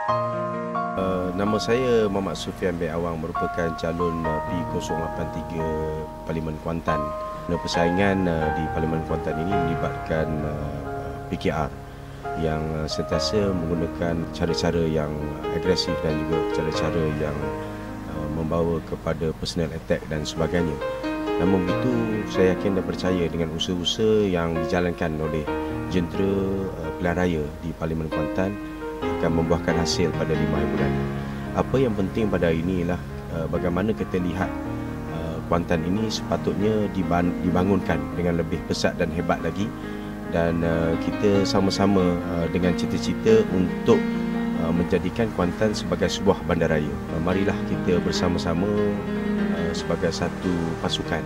Nama saya Muhammad Sufian bin Awang, merupakan calon P083 Parlimen Kuantan. Persaingan di Parlimen Kuantan ini melibatkan PKR yang sentiasa menggunakan cara-cara yang agresif dan juga cara-cara yang membawa kepada personal attack dan sebagainya. Namun begitu, saya yakin dan percaya dengan usaha-usaha yang dijalankan oleh jentera pilihan raya di Parlimen Kuantan akan membuahkan hasil pada 5 bulan. Apa yang penting pada ini ialah bagaimana kita lihat Kuantan ini sepatutnya dibangunkan dengan lebih pesat dan hebat lagi, dan kita sama-sama dengan cita-cita untuk menjadikan Kuantan sebagai sebuah bandaraya. Marilah kita bersama-sama sebagai satu pasukan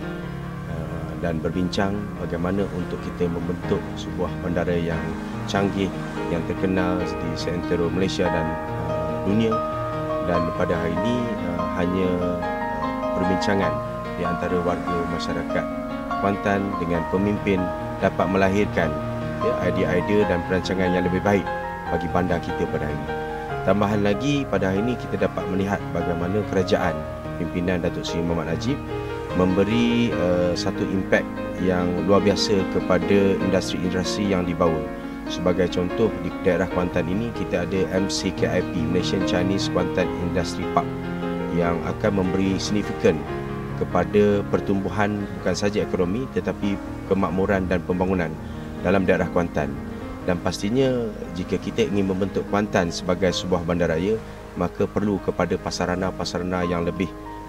dan berbincang bagaimana untuk kita membentuk sebuah bandaraya yang canggih, yang terkenal di seantero Malaysia dan dunia. Dan pada hari ini hanya perbincangan di antara warga masyarakat Kuantan dengan pemimpin dapat melahirkan idea-idea dan perancangan yang lebih baik bagi bandar kita pada hari ini. Tambahan lagi, pada hari ini kita dapat melihat bagaimana kerajaan pimpinan Datuk Seri Mohamed Najib memberi satu impak yang luar biasa kepada industri-industri yang dibawa. Sebagai contoh, di daerah Kuantan ini kita ada MCKIP, Malaysian Chinese Kuantan Industry Park, yang akan memberi signifikan kepada pertumbuhan bukan sahaja ekonomi tetapi kemakmuran dan pembangunan dalam daerah Kuantan. Dan pastinya jika kita ingin membentuk Kuantan sebagai sebuah bandaraya, maka perlu kepada pasarana yang lebih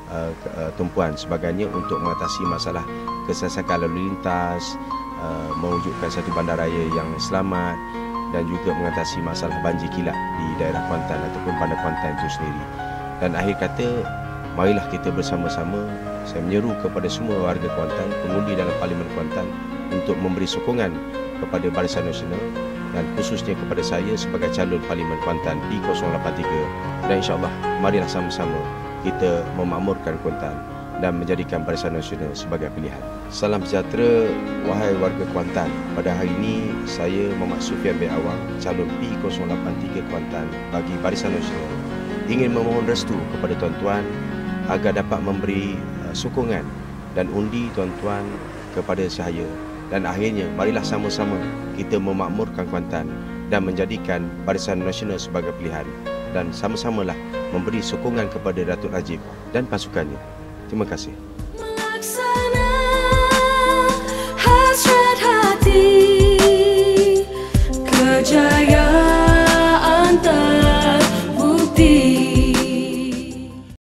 tumpuan sebagainya untuk mengatasi masalah kesesakan lalu lintas, mewujudkan satu bandaraya yang selamat, dan juga mengatasi masalah banjir kilat di daerah Kuantan ataupun bandar Kuantan itu sendiri. Dan akhir kata, marilah kita bersama-sama, saya menyeru kepada semua warga Kuantan, pengundi dalam Parlimen Kuantan, untuk memberi sokongan kepada Barisan Nasional dan khususnya kepada saya sebagai calon Parlimen Kuantan P083. Dan insyaAllah marilah sama-sama kita memakmurkan Kuantan dan menjadikan Barisan Nasional sebagai pilihan. Salam sejahtera wahai warga Kuantan. Pada hari ini saya Muhammad Sufian bin Awang, calon P083 Kuantan bagi Barisan Nasional, ingin memohon restu kepada tuan-tuan agar dapat memberi sokongan dan undi tuan-tuan kepada saya. Dan akhirnya marilah sama-sama kita memakmurkan Kuantan dan menjadikan Barisan Nasional sebagai pilihan, dan sama-samalah memberi sokongan kepada Datuk Najib dan pasukannya. Terima kasih. Melaksana hasrat hati, kejayaan terbukti.